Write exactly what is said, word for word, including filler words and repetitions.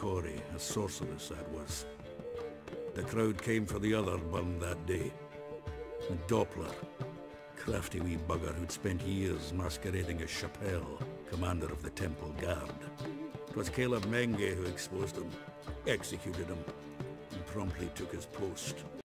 Cori, a sorceress that was. The crowd came for the other burned that day. And Doppler, crafty wee bugger who'd spent years masquerading as Chappelle, commander of the Temple Guard. 'Twas Caleb Menge who exposed him, executed him, and promptly took his post.